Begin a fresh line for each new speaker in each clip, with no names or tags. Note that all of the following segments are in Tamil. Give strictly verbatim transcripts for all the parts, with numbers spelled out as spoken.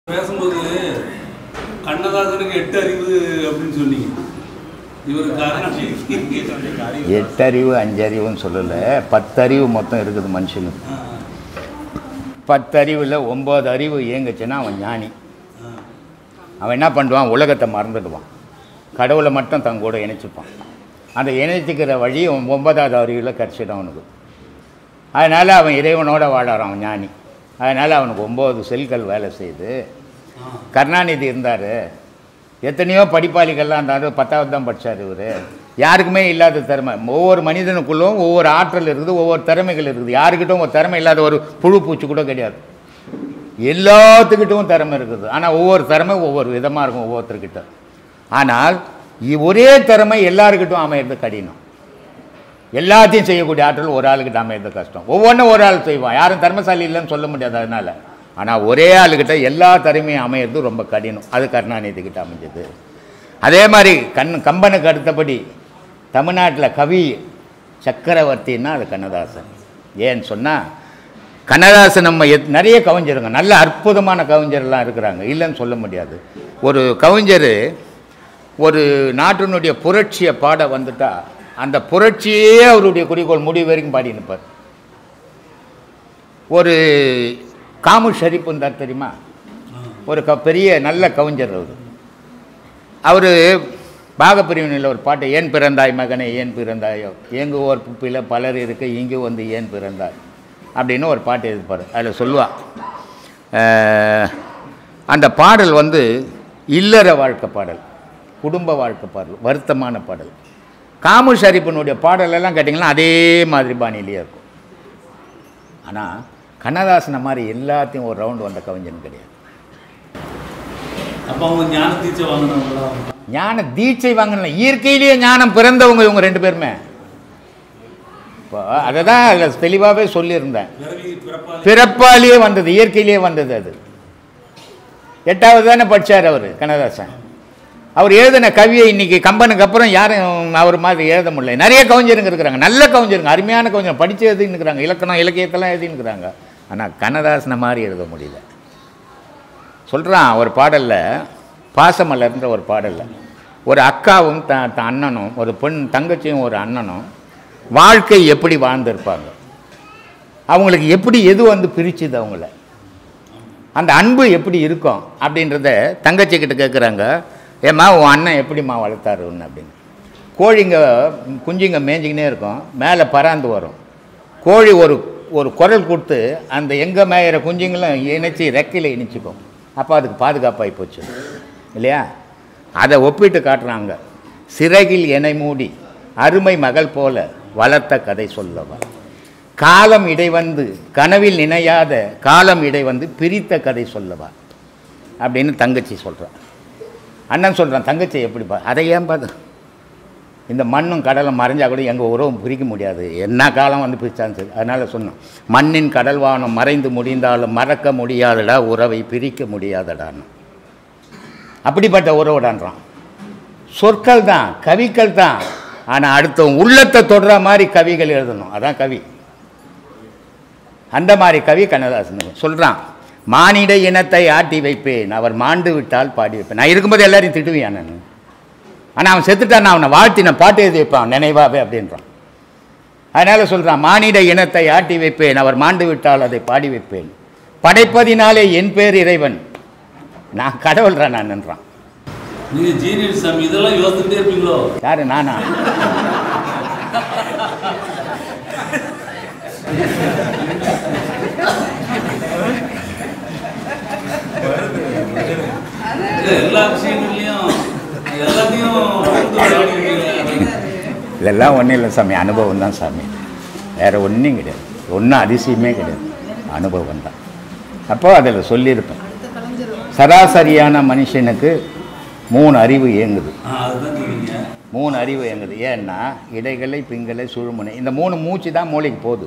பேசும்போது கண்ணதாசனுக்கு எட்டு அறிவு அப்படின்னு சொன்னீங்க. இவருக்கு
எட்டறிவு அஞ்சறிவுன்னு சொல்லலை, பத்தறிவு மொத்தம் இருக்குது மனுஷனுக்கு. பத்தறிவில் ஒம்பது அறிவு இயங்குச்சுன்னா அவன் ஞானி. அவன் என்ன பண்ணுவான், உலகத்தை மறந்துடுவான், கடவுளை மட்டும் தன் கூட இணைச்சிப்பான். அந்த இணைச்சிக்கிற வழி ஒன்பதாவது அறிவில் கிடச்சிடும் அவனுக்கு. அதனால் அவன் இறைவனோட வாழறான் அவன் ஞானி. அதனால் அவனுக்கு ஒம்பது செல்கள் வேலை செய்யுது. கருணாநிதி இருந்தார், எத்தனையோ படிப்பாளிகள்லாம் இருந்தார், பத்தாவது தான் படித்தார் இவர். யாருக்குமே இல்லாத திறமை, ஒவ்வொரு மனிதனுக்குள்ளும் ஒவ்வொரு ஆற்றல் இருக்குது, ஒவ்வொரு திறமைகள் இருக்குது. யாருக்கிட்டும் ஒரு திறமை இல்லாத ஒரு புழு பூச்சி கூட கிடையாது, எல்லாத்துக்கிட்டும் திறமை இருக்குது. ஆனால் ஒவ்வொரு திறமை ஒவ்வொரு விதமாக இருக்கும் ஒவ்வொருத்தர்கிட்ட. ஆனால் ஒரே திறமை எல்லாருக்கிட்டும் அமையிறது கடினம். எல்லாத்தையும் செய்யக்கூடிய ஆற்றல் ஒரு ஆளுக்கிட்ட அமையிறது கஷ்டம். ஒவ்வொன்றும் ஒரு ஆள் செய்வான், யாரும் திறமைசாலி இல்லைன்னு சொல்ல முடியாது அதனால். ஆனால் ஒரே ஆளுக்கிட்ட எல்லா திறமையும் அமையிறது ரொம்ப கடினம். அது கருணாநிதி கிட்ட அமைஞ்சது. அதே மாதிரி கண் கம்பனுக்கு அடுத்தபடி தமிழ்நாட்டில் கவி சக்கரவர்த்தின்னா அது கண்ணதாசன். ஏன்னு சொன்னால் கண்ணதாசன் நம்ம எத் நிறைய கவிஞருங்க, நல்ல அற்புதமான கவிஞர்லாம் இருக்கிறாங்க, இல்லைன்னு சொல்ல முடியாது. ஒரு கவிஞர் ஒரு நாட்டினுடைய புரட்சியை பாட வந்துட்டா அந்த புரட்சியே அவருடைய குறிக்கோள் முடிவு வரைக்கும் பாடி நிற்பார். ஒரு காமு ஷரீஃப்னு தான் தெரியுமா, ஒரு க பெரிய நல்ல கவிஞர் அவர். அவர் பாகப்பிரிவினையில் ஒரு பாட்டு, ஏன் பிறந்தாய் மகனே ஏன் பிறந்தாயோ, எங்கு ஓர் புப்பில் பலர் இருக்க இங்கு வந்து ஏன் பிறந்தாய் அப்படின்னு ஒரு பாட்டு எழுதிப்பார். அதில் சொல்லுவாள், அந்த பாடல் வந்து இல்லற வாழ்க்கை பாடல், குடும்ப வாழ்க்கை பாடல், வருத்தமான பாடல். காமு ஷரீஃபினுடைய பாடலெல்லாம் கேட்டிங்கன்னா அதே மாதிரி பாணியிலேயே இருக்கும். ஆனால் கண்ணதாசனை மாதிரி எல்லாத்தையும் ஒரு ரவுண்டு வந்த கவிஞன் கிடையாது.
அப்போ அவங்க ஞான தீட்சை வாங்கினவங்களா?
ஞான தீட்சை வாங்கின இயற்கையிலேயே ஞானம் பிறந்தவங்க இவங்க ரெண்டு பேருமே. இப்போ அதை தான் அதில் தெளிவாகவே சொல்லியிருந்தேன். பிறப்பாலேயே வந்தது, இயற்கையிலேயே வந்தது. அது எட்டாவது தானே படித்தார் அவர் கண்ணதாசன். அவர் எழுதின கவியை இன்றைக்கி கம்பனுக்கு அப்புறம் யாரும் அவர் மாதிரி எழுத முடியல. நிறைய கவிஞருங்க இருக்கிறாங்க, நல்ல கவிஞருங்க, அருமையான கவிஞர், படித்து எழுதின்னு இருக்கிறாங்க, இலக்கணம் இலக்கியத்தெல்லாம் எழுதின்னு இருக்கிறாங்க. ஆனால் கண்ணதாசனை மாதிரி எழுத முடியல. சொல்கிறான் ஒரு பாடலில், பாசமலர்ன்ற ஒரு பாடலில், ஒரு அக்காவும் த த அண்ணனும், ஒரு பெண் தங்கச்சியும் ஒரு அண்ணனும் வாழ்க்கை எப்படி வாழ்ந்திருப்பாங்க, அவங்களுக்கு எப்படி எது வந்து பிரிச்சுது, அவங்கள அந்த அன்பு எப்படி இருக்கும் அப்படின்றத தங்கச்சிக்கிட்ட கேட்குறாங்க. ஏம்மா உன் அண்ணன் எப்படிம்மா வளர்த்தாரு ஒன்று அப்படின்னு. கோழிங்க குஞ்சுங்க மேய்ஞ்சிக்கினே இருக்கும், மேலே பறாந்து வரும். கோழி ஒரு ஒரு குரல் கொடுத்து அந்த எங்கே மேயிற குஞ்சுங்களும் இணைச்சி ரெக்கையில் இணைச்சிக்கும். அப்போ அதுக்கு பாதுகாப்பாகி போச்சு இல்லையா? அதை ஒப்பிட்டு காட்டுறாங்க. சிறகில் எனை மூடி அருமை மகள் போல வளர்த்த கதை சொல்லவா, காலம் இடைவந்து கனவில் நினையாத காலம் இடைவந்து பிரித்த கதை சொல்லவா அப்படின்னு தங்கச்சி சொல்கிறான். அண்ணன் சொல்கிறான், தங்கச்சி எப்படிப்பா, அதை ஏன் பார்த்து இந்த மண்ணும் கடலும் மறைஞ்சால் கூட எங்கள் உறவும் பிரிக்க முடியாது, என்ன காலம் வந்து பிரித்தான்னு சரி. அதனால் சொன்னோம், மண்ணின் கடல்வானம் மறைந்து முடிந்தாலும் மறக்க முடியாதடா உறவை பிரிக்க முடியாதடான்னு. அப்படிப்பட்ட உறவுடான்றான். சொற்கள் தான், கவிகள் தான், ஆனால் அடுத்த உள்ளத்தை தொடுற மாதிரி கவிகள் எழுதணும், அதான் கவி. அந்த மாதிரி கவி கண்ணதாசன் சொல்கிறான். மானிட இனத்தை ஆட்டி வைப்பேன், அவர் மாண்டு விட்டால் பாடி வைப்பேன். நான் இருக்கும்போது எல்லாரையும் திட்டுவேன் நான், ஆனால் அவன் செத்துட்டான், நான் அவனை வாழ்த்தி நான் பாட்டு எழுதி வைப்பான் நினைவாவே அப்படின்றான். அதனால் சொல்கிறான், மானிட இனத்தை ஆட்டி வைப்பேன், அவர் மாண்டு விட்டால் அதை பாடி வைப்பேன், படைப்பதினாலே என் பேர் இறைவன், நான் கடவுள்றான் நான் என்றான்.
நீங்கள் ஜீனியஸ் சாமி இதெல்லாம் யோசிச்சுட்டே இருப்பீங்களோ?
யாரு, நானா?
எல்லா விஷயங்கள்லையும் எல்லாத்தையும்
இதெல்லாம் ஒன்றும் இல்லை சாமி, அனுபவம் தான் சாமி, வேறு ஒன்றும் கிடையாது, ஒன்றும் அதிசயமே கிடையாது, அனுபவம் தான். அப்போது அதில் சொல்லியிருப்பேன், சராசரியான மனுஷனுக்கு மூணு அறிவு இயங்குது. மூணு அறிவு இயங்குது. ஏன்னா இடைகளை பிங்களை சுழுமுனை இந்த மூணு மூச்சு தான் மூளைக்கு போகுது.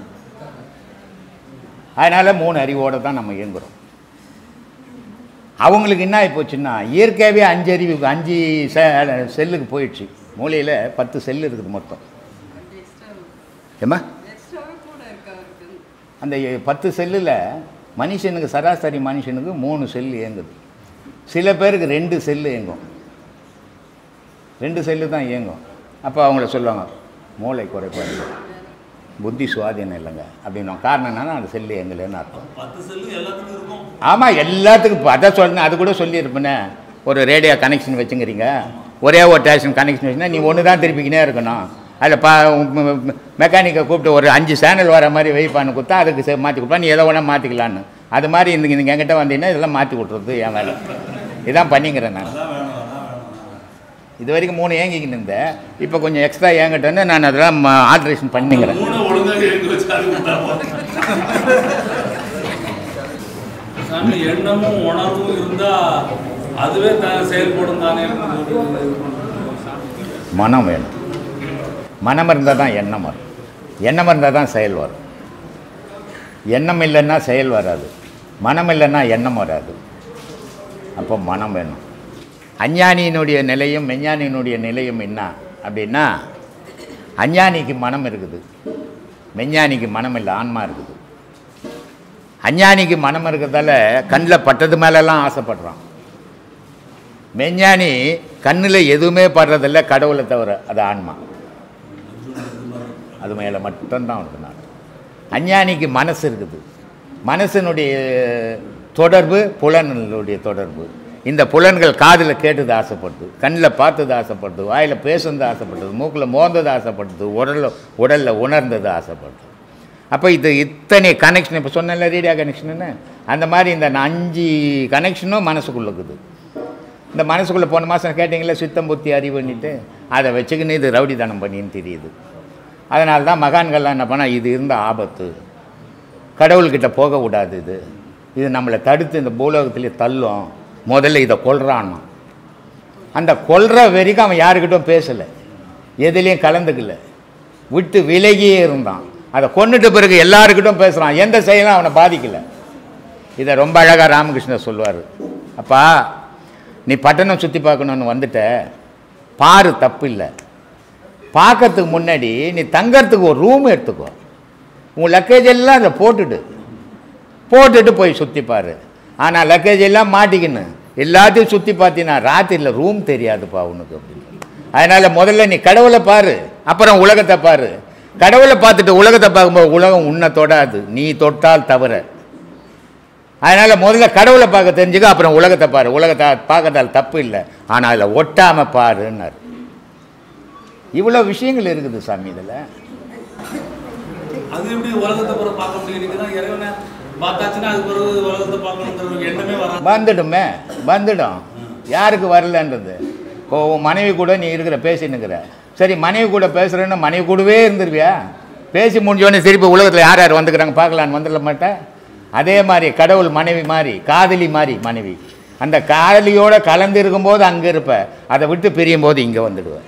அதனால் மூணு அறிவோடு தான் நம்ம இயங்குகிறோம். அவங்களுக்கு என்ன ஆகி போச்சுன்னா, இயற்கையாகவே அஞ்சு அறிவுக்கு அஞ்சு செ செல்லுக்கு போயிடுச்சு. மூளையில் பத்து செல்லு இருக்குது மொத்தம். ஏம்மா அந்த பத்து செல்லில் மனுஷனுக்கு சராசரி மனுஷனுக்கு மூணு செல் இயங்குது. சில பேருக்கு ரெண்டு செல்லு இயங்கும், ரெண்டு செல்லு தான் இயங்கும். அப்போ அவங்கள சொல்லுவாங்க மூளை குறைபாடு, புத்தி சுவாதீனம் இல்லைங்க அப்படின்னா. காரணம் என்னன்னா அந்த செல்லு இயங்கலைன்னு அர்த்தம். ஆமாம், எல்லாத்துக்கும் இப்போ அதான் சொல்லணும். அது கூட சொல்லியிருப்பேனே, ஒரு ரேடியோ கனெக்ஷன் வச்சுங்கிறீங்க, ஒரே ஒரு ஸ்டேஷன் கனெக்ஷன் வச்சுன்னா நீ ஒன்று தான் திருப்பிக்கினே இருக்கணும். அதில் பா மெக்கானிக்கை கூப்பிட்டு ஒரு அஞ்சு சேனல் வர மாதிரி வெயிப்பான்னு கொடுத்தா அதுக்கு மாற்றி கொடுப்பா, நீ எதை வேணால் மாற்றிக்கலான்னு. அது மாதிரி இந்த நீங்கள் என்கிட்ட வந்தீங்கன்னா இதெல்லாம் மாற்றி கொடுத்துறது என் வேலை. இதான் பண்ணிக்கிறேன் நான். இது வரைக்கும் மூணு ஏங்கிக்கின்னு இருந்தேன், இப்போ கொஞ்சம் எக்ஸ்ட்ரா ஏங்கிட்டேன்னு நான் அதெல்லாம் ஆல்ட்ரேஷன் பண்ணிக்கிறேன்.
எண்ணமும் உணர்வும் இருந்தால் அதுவே செயல்படும் தானே.
மனம் வேணும், மனம் இருந்தால் தான் எண்ணம் வரும், எண்ணம் இருந்தால் தான் செயல் வரும். எண்ணம் இல்லைன்னா செயல் வராது, மனம் இல்லைன்னா எண்ணம் வராது. அப்போ மனம் வேணும். அஞ்ஞானியினுடைய நிலையும் மெஞ்ஞானியினுடைய நிலையும் என்ன அப்படின்னா, அஞ்ஞானிக்கு மனம் இருக்குது, மெஞ்ஞானிக்கு மனம் இல்லை, ஆன்மா இருக்குது. அஞ்ஞானிக்கு மனம் இருக்கிறதால கண்ணில் பட்டது மேலெல்லாம் ஆசைப்படுறான். மெஞ்ஞானி கண்ணில் எதுவுமே படுறதில்ல, கடவுளை தவிர, அது ஆன்மா, அது மேலே மட்டும்தான் உண்டு. நான் அஞ்ஞானிக்கு மனசு இருக்குது, மனசினுடைய தொடர்பு புலன்களுடைய தொடர்பு. இந்த புலன்கள் காதில் கேட்டது ஆசைப்படுது, கண்ணில் பார்த்தது ஆசைப்படுது, வாயில் பேசுனது ஆசைப்படுது, மூக்கில் மோந்தது ஆசைப்படுது, உடலில் உடலில் உணர்ந்தது ஆசைப்படுது. அப்போ இது இத்தனை கனெக்ஷன், இப்போ சொன்னல ரேடியோ கனெக்ஷனுன்னு, அந்த மாதிரி இந்த அஞ்சு கனெக்ஷனும் மனசுக்குள்ளே இருக்குது. இந்த மனசுக்குள்ளே போன மாதம் கேட்டிங்களே சித்தம் புத்தி அறிவுன்னுட்டு, அதை வச்சுக்கின்னு இது ரவுடித்தனம் பண்ணின்னு தெரியுது. அதனால தான் மகான்கள்லாம் என்ன பண்ணால், இது இருந்த ஆபத்து, கடவுள்கிட்ட போக விடாது, இது இது நம்மளை தடுத்து இந்த பூலோகத்திலே தள்ளும், முதல்ல இதை கொல்றான்னா. அந்த கொல்ற வரைக்கும் அவன் யாருக்கிட்டும் பேசலை, எதுலேயும் கலந்துக்கல, விட்டு விலகியே இருந்தான். அதை கொண்டுட்ட பிறகு எல்லாருக்கிட்டும் பேசுகிறான், எந்த செயலும் அவனை பாதிக்கலை. இதை ரொம்ப அழகாக ராமகிருஷ்ணர் சொல்லுவார். அப்பா நீ பட்டணம் சுற்றி பார்க்கணுன்னு வந்துட்ட, பாரு, தப்பு இல்லை. பார்க்கறதுக்கு முன்னாடி நீ தங்கறதுக்கு ஒரு ரூம் எடுத்துக்கோ, உன் லக்கேஜ் எல்லாம் அதை போட்டுட்டு போட்டுட்டு போய் சுற்றி பாரு. ஆனால் லக்கேஜ் எல்லாம் மாட்டிக்கின்னு எல்லாத்தையும் சுற்றி பார்த்தீங்கன்னா ராத்திரியில் ரூம் தெரியாதுப்பா உனக்கு அப்படின்னு. அதனால் முதல்ல நீ கடவுளை பாரு, அப்புறம் உலகத்தை பாரு. கடவுளை பார்த்துட்டு உலகத்தை பார்க்கும்போது உலகம் உன்னை தொடாது, நீ தொட்டால் தவிர. அதனால் முதல்ல கடவுளை பார்க்க தெரிஞ்சுக்க, அப்புறம் உலகத்தை பாரு. உலகத்தை பார்க்கறதால் தப்பு இல்லை, ஆனால் அதில் ஒட்டாமல் பாருன்னார். இவ்வளோ விஷயங்கள் இருக்குது சாமி இதில்.
அது எப்படி உலகத்தை பிறகு பார்க்க முடியும்? இறைவனை பார்த்தாச்சுன்னா அது பிறகு உலகத்தை பார்க்கணுங்கிற எண்ணமே வர
வந்துடுமே, வந்துடும். யாருக்கு வரலன்றது? இப்போ உன் மனைவி கூட நீ இருக்கிற பேசினுக்கிற, சரி மனைவி கூட பேசுகிறேன்னா மனைவி கூடவே இருந்துருவியா? பேசி முடிஞ்சோடனே திருப்பி உலகத்தில் யார் யார் வந்துக்கிறாங்க பார்க்கலான்னு வந்துட மாட்டேன். அதே மாதிரி கடவுள் மனைவி மாதிரி, காதலி மாதிரி மனைவி. அந்த காதலியோடு கலந்து இருக்கும்போது அங்கே இருப்ப, அதை விட்டு பிரியும் போது இங்கே வந்துடுவேன்.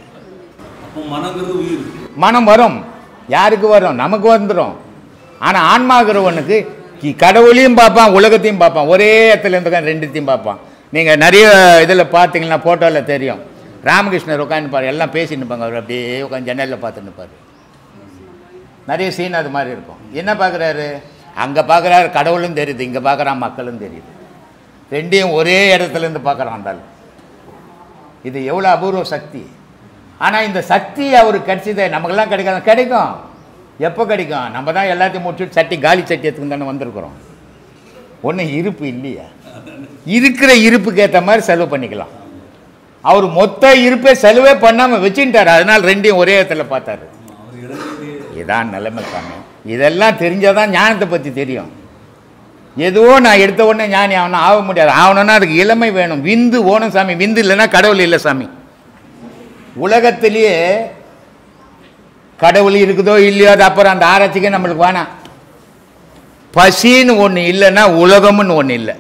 மனம் வரும், யாருக்கு வரும்? நமக்கு வந்துடும். ஆனால் ஆன்மாகிறவனுக்கு கடவுளையும் பார்ப்பான், உலகத்தையும் பார்ப்பான், ஒரே இடத்துல இருந்து ரெண்டுத்தையும் பார்ப்பான். நீங்கள் நிறைய இதில் பார்த்தீங்கன்னா ஃபோட்டோவில் தெரியும், ராமகிருஷ்ணர் உட்காந்துப்பார், எல்லாம் பேசின்னு இருப்பாங்க, அவர் அப்படியே உட்காந்து ஜன்னலில் பார்த்துன்னு இருப்பார். நிறைய சீன் அது மாதிரி இருக்கும். என்ன பார்க்குறாரு? அங்கே பார்க்குறாரு கடவுளும் தெரியுது, இங்கே பார்க்குறான் மக்களும் தெரியுது, ரெண்டையும் ஒரே இடத்துலேருந்து பார்க்குறான் இருந்தாலும். இது எவ்வளோ அபூர்வ சக்தி! ஆனால் இந்த சக்தி அவருக்கு கிடைச்சதே, நமக்கெல்லாம் கிடைக்காது. கிடைக்கும், எப்போ கிடைக்கும்? நம்ம தான் எல்லாத்தையும் முடிச்சுட்டு சட்டி காலி சட்டி எடுத்துக்கு தானே வந்திருக்கிறோம். ஒன்றும் இருப்பு இல்லையா? இருக்கிற இருப்புக்கு ஏற்ற மாதிரி செலவு பண்ணிக்கலாம். அவர் மொத்த இருப்பே செலவே பண்ணாமல் வச்சுட்டார், அதனால் ரெண்டையும் ஒரே இடத்துல பார்த்தாரு. இதான் நிலைமை சாமி. இதெல்லாம் தெரிஞ்சால் தான் ஞானத்தை பற்றி தெரியும். எதுவோ நான் எடுத்த உடனே ஞானி ஆகணும் ஆக முடியாது. ஆகணும்னா அதுக்கு இளமை வேணும், விந்து ஓணும் சாமி. விந்து இல்லைன்னா கடவுள் இல்லை சாமி. உலகத்திலேயே கடவுள் இருக்குதோ இல்லையோ அது அப்புறம் அந்த ஆராய்ச்சிக்கே நம்மளுக்கு வேணாம். பசின்னு ஒன்று இல்லைன்னா உலகம்னு ஒன்று இல்லை.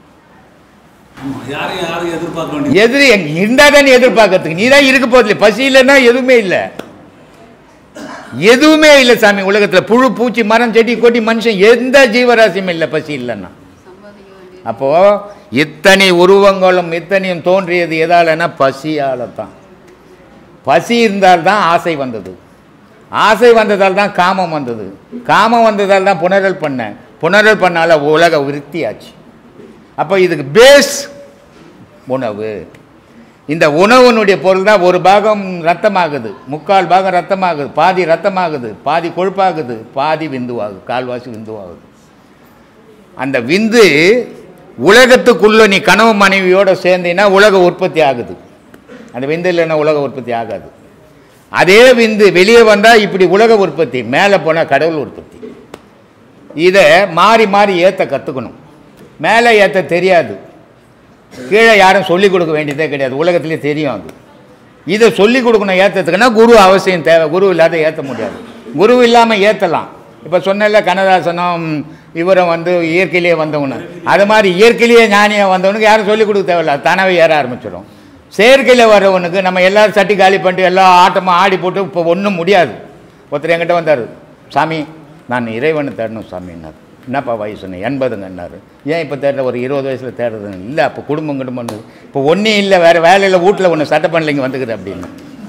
எதிரி இருந்தால் தானே எதிர்பார்க்கறதுக்கு. நீ தான் இருக்க போதில்லை. பசி இல்லைன்னா எதுவுமே இல்லை, எதுவுமே இல்லை சாமி. உலகத்தில் புழு பூச்சி மரம் செடி கொடி மனுஷன் எந்த ஜீவராசியும் இல்லை பசி இல்லைன்னா. அப்போது இத்தனை உருவங்களும் இத்தனையும் தோன்றியது எதாலன்னா பசியால் தான். பசி இருந்தால்தான் ஆசை வந்தது, ஆசை வந்ததால் தான் காமம் வந்தது, காமம் வந்ததால் தான் புணரல் பண்ண, புனரப்பனால உலக விருத்தியாச்சு. அப்போ இதுக்கு பேஸ் உணவு. இந்த உணவுனுடைய பொருள் தான் ஒரு பாகம் ரத்தமாகுது, முக்கால் பாகம் ரத்தமாகுது, பாதி ரத்தமாகுது, பாதி கொழுப்பாகுது, பாதி விந்துவாகுது, கால்வாசி விந்துவாகுது. அந்த விந்து உலகத்துக்குள்ளே நீ கனவு மனைவியோடு சேர்ந்தீங்கன்னா உலக உற்பத்தி ஆகுது. அந்த விந்து இல்லைன்னா உலக உற்பத்தி ஆகாது. அதே விந்து வெளியே வந்தால் இப்படி உலக உற்பத்தி, மேலே போனால் கடவுள் உற்பத்தி. இதை மாறி மாறி ஏற்ற கற்றுக்கணும். மேலே ஏற்ற தெரியாது, கீழே யாரும் சொல்லிக் கொடுக்க வேண்டியதே கிடையாது, உலகத்துலேயே தெரியும். அது இதை சொல்லிக் கொடுக்கணும் ஏற்றத்துக்குன்னா குரு அவசியம் தேவை. குரு இல்லாத ஏற்ற முடியாது. குரு இல்லாமல் ஏற்றலாம். இப்போ சொன்னல கண்ணதாசனம் இவரை வந்து இயற்கையிலேயே வந்தவனு, அது மாதிரி இயற்கையிலேயே ஞானியாக வந்தவனுக்கு யாரும் சொல்லிக் கொடுக்க தேவையில்ல, தானாகவே ஏற ஆரம்பிச்சிடும். செயற்கையில் வர்றவனுக்கு நம்ம எல்லோரும் சட்டி காலி பண்ணிட்டு எல்லா ஆட்டமாக ஆடி போட்டு இப்போ ஒன்றும் முடியாது. ஒருத்தர் என்கிட்ட வந்தார், சாமி நான் இறைவனை தேடணும் சாமின்னார். என்னப்பா வயசுன்னு? எண்பதுங்கன்னாரு. ஏன் இப்போ தேடுற? ஒரு இருபது வயசில் தேடுறதுன்னு. இல்லை அப்போ குடும்பம் குடும்பம் இப்போ ஒன்றும் இல்லை, வேறு வேலையில் வீட்டில் ஒன்று சட்டை பண்ணலைங்க வந்துக்குது அப்படின்னு.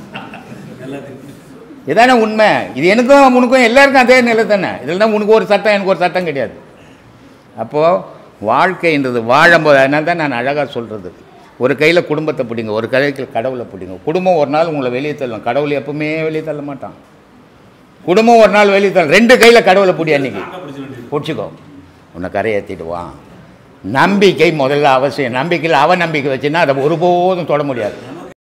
இதானே உண்மை. இது எனக்கும் உனக்கும் எல்லாருக்கும் அதே நிலை தானே. இதில் தான் உனக்கு ஒரு சட்டம் எனக்கு ஒரு சட்டம் கிடையாது. அப்போது வாழ்க்கைன்றது வாழும்போது, அதனால தான் நான் அழகாக சொல்கிறது, ஒரு கையில் குடும்பத்தை பிடிங்க, ஒரு கையில் கடவுளை பிடிங்க. குடும்பம் ஒரு நாள் உங்களை வெளியே தள்ளும், கடவுள் எப்பவுமே வெளியே தள்ள மாட்டான். குடும்பம் ஒரு நாள் வெளியே தள்ளும். ரெண்டு கையில் கடவுளை பிடி, அன்றைக்கி பிடிச்சிக்கோ, உன்னை கரையேற்றிடுவான். நம்பிக்கை முதல்ல அவசியம். நம்பிக்கையில் அவ நம்பிக்கை வச்சுன்னா அதை ஒருபோதும் தொட முடியாது.